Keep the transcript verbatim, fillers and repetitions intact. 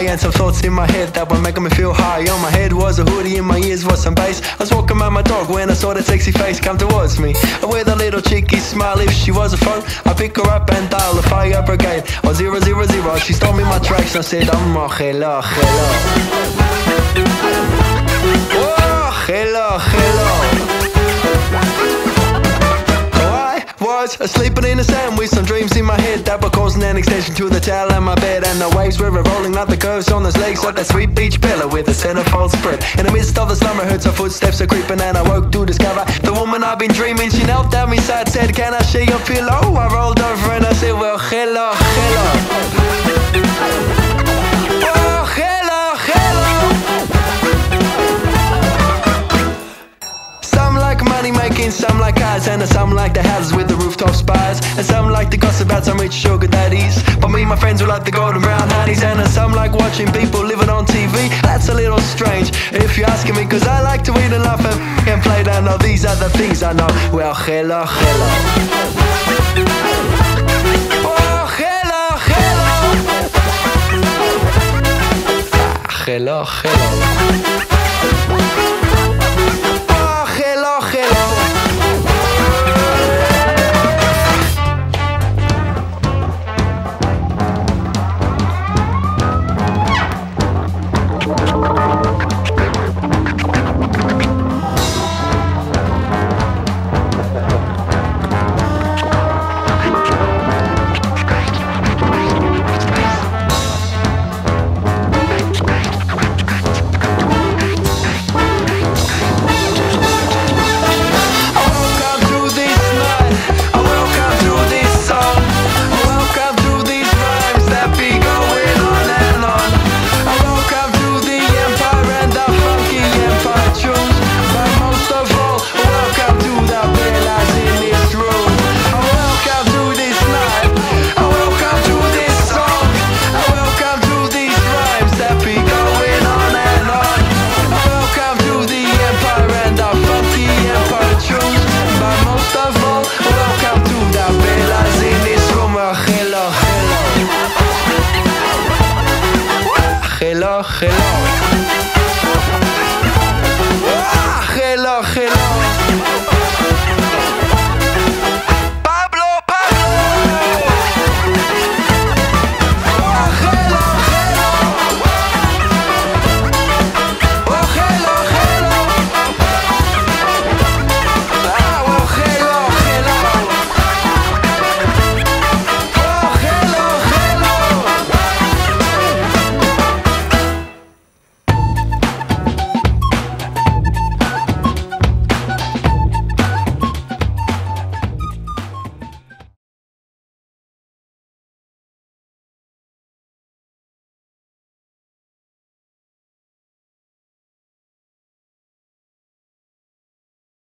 and some thoughts in my head that were making me feel high. On my head was a hoodie, in my ears was some bass. I was walking around my dog when I saw that sexy face come towards me. With a little cheeky smile, if she was a phone, I pick her up and dial the fire brigade. Oh, zero, zero, zero, she stole me my tracks and I said, oh, hello, hello. Oh, hello, hello. Sleeping in the sand with some dreams in my head that were causing an extension to the towel and my bed. And the waves were rolling like the curves on those legs, like that sweet beach pillow with a centerfold spread. In the midst of the slumber, I heard some footsteps are creeping, and I woke to discover the woman I've been dreaming. She knelt down beside, said, can I share your pillow? I rolled over and I said, well, hello, hello. Oh, hello, hello. Some like money making, some like cars, and some like the houses with the rooftop spires, and some like to gossip about some rich sugar daddies. But me and my friends were like the golden brown honeys, and some like watching people living on T V. That's a little strange if you're asking me, cause I like to eat and laugh and, and play down. All these other things I know. Well, hello, hello. Oh, hello, hello. Ah, hello, hello.